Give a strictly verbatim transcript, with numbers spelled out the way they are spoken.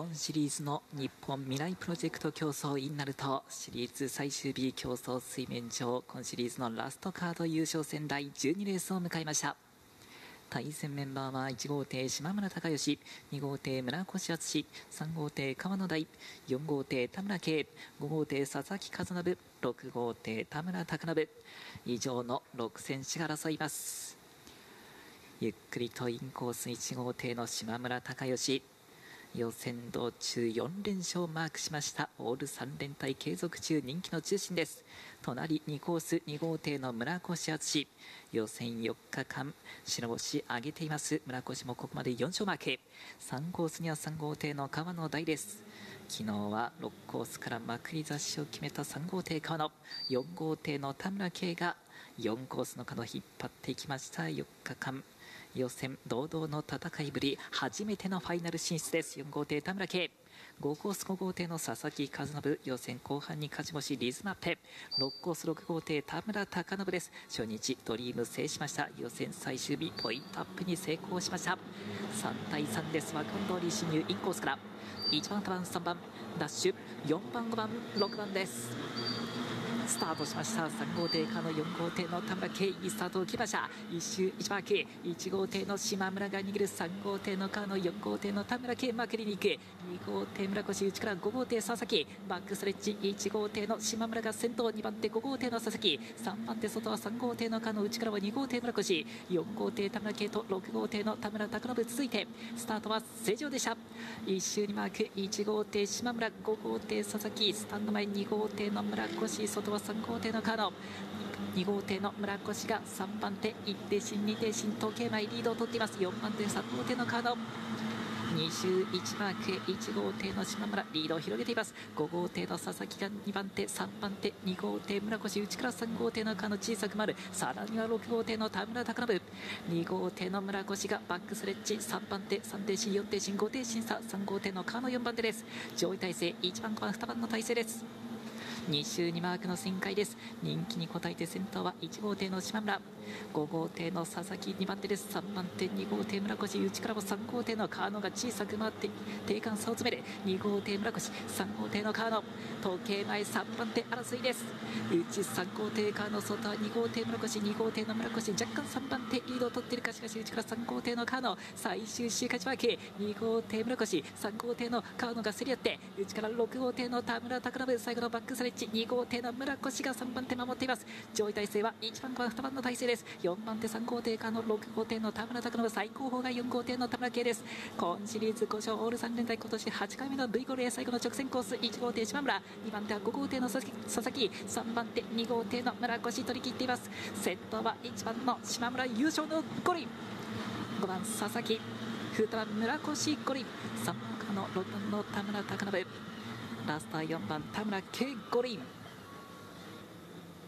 本シリーズの日本未来プロジェクト競争 in ナルトシリーズ最終日競争水面上、今シリーズのラストカード優勝戦第じゅうにレースを迎えました。対戦メンバーはいち号艇島村隆義、に号艇村越敦、さん号艇川野大、よん号艇田村圭、ご号艇佐々木和信、ろく号艇田村貴信、以上のろく選手が争います。ゆっくりとインコースいち号艇の島村隆義、予選道中よん連勝をマークしました。オールさん連対継続中、人気の中心です。隣にコースに号艇の村越敦、予選よっかかん白星上げています。村越もここまでよん勝マーク。さんコースにはさん号艇の川野大です。昨日はろくコースからまくり差しを決めたさん号艇川野、よん号艇の田村圭がよんコースの角を引っ張っていきました。よっかかん予選堂々の戦いぶり、初めてのファイナル進出です。よん号艇田村圭、ごコースご号艇の佐々木和信、予選後半に勝ち星リズムアップ。ろくコースろく号艇田村貴信です。初日ドリーム制しました。予選最終日ポイントアップに成功しました。さん対さんです。枠通り進入インコースからいちばんにばんさんばんダッシュ、よんばんごばんろくばんです。スタートしました。さん号艇からのよん号艇の田村圭、いいスタートを切りました。いち周いちマーク、いち号艇の島村が握るさん号艇の川野、よん号艇の田村圭まくりに行く。に号艇村越、内からご号艇佐々木、バックストレッチいち号艇の島村が先頭、にばん手ご号艇の佐々木、さんばん手外はさん号艇の川野、内からはに号艇村越、よん号艇田村圭とろく号艇の田村貴信、続いてスタートは正常でした。いち周にマーク、いち号艇島村、ご号艇佐々木、スタンド前に号艇の村越、外はさん号艇の川野、に号艇の村越がさんばん手、いち艇進に艇進、時計前リードを取っています。よんばん手さん号艇の川野、に周いちマーク、いち号艇の島村リードを広げています。ご号艇の佐々木がにばん手、さんばん手に号艇村越、内からさん号艇の川野小さく丸、さらにはろく号艇の田村貴信、に号艇の村越がバックスレッチ、さんばん手さん艇進、よん艇進、ご艇進差、さん号艇の川野よんばん手です。上位体制いちばんごばんにばんの体制です。に周にマークの旋回です。人気に応えて先頭はいち号艇の島村、ご号艇の佐々木にばん手です。さんばん手に号艇村越、内からもさん号艇の川野が小さく回って定間差を詰める。に号艇村越、さん号艇の川野、時計前さんばん手争いです。内さん号艇川野、外はに号艇村越、に号艇の村越若干さんばん手リードを取っているか、しかし内からさん号艇の川野、最終周勝ち負け、に号艇村越、さん号艇の川野が競り合って内からろく号艇の田村貴信、最後のバックスレッチに号艇の村越がさんばん手守っています。上位体制はいちばんごばんにばんの体制です。よんばん手さん号艇からのろく号艇の田村貴信、最高峰がよん号艇の田村圭です。今シリーズご勝オールさん連対、今年はちかいめの ブイ ゴールへ最後の直線コース、いち号艇島村、にばん手はご号艇の佐々木、さんばん手に号艇の村越取り切っています。先頭はいちばんの島村優勝の五輪、ごばん佐々木、にばん村越五輪、さんばんのろくばんの田村貴信、ラストはよんばん田村圭五輪。